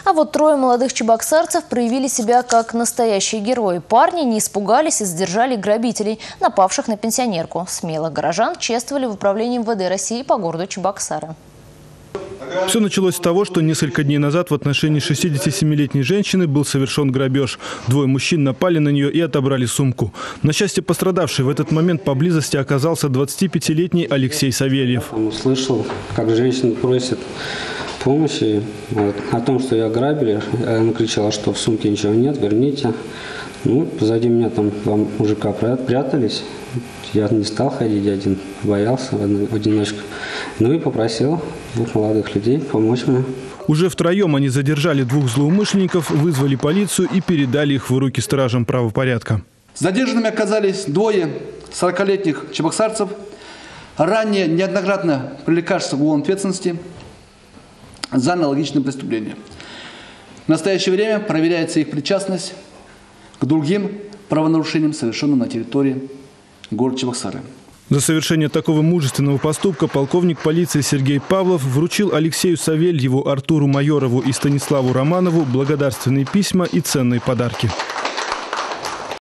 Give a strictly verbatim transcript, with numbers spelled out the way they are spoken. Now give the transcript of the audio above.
А вот трое молодых чебоксарцев проявили себя как настоящие герои. Парни не испугались и задержали грабителей, напавших на пенсионерку. Смелых горожан чествовали в управлении эм вэ дэ России по городу Чебоксары. Все началось с того, что несколько дней назад в отношении шестидесятисемилетней женщины был совершен грабеж. Двое мужчин напали на нее и отобрали сумку. На счастье пострадавшей в этот момент поблизости оказался двадцатипятилетний Алексей Савельев. Он услышал, как женщина просит помощи, вот, о том, что ее ограбили. Она кричала, что в сумке ничего нет, верните. Ну, позади меня там два мужика прятались. Я не стал ходить один, боялся в одиночку. Ну и попросил двух молодых людей помочь мне. Уже втроем они задержали двух злоумышленников, вызвали полицию и передали их в руки стражам правопорядка. Задержанными оказались двое сорокалетних чебоксарцев, ранее неоднократно привлекавшихся к уголовной ответственности за аналогичные преступления. В настоящее время проверяется их причастность к другим правонарушениям, совершенным на территории города Чебоксары. За совершение такого мужественного поступка полковник полиции Сергей Павлов вручил Алексею Савельеву, Артуру Майорову и Станиславу Романову благодарственные письма и ценные подарки.